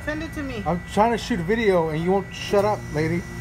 Send it to me. I'm trying to shoot a video and you won't shut up, lady.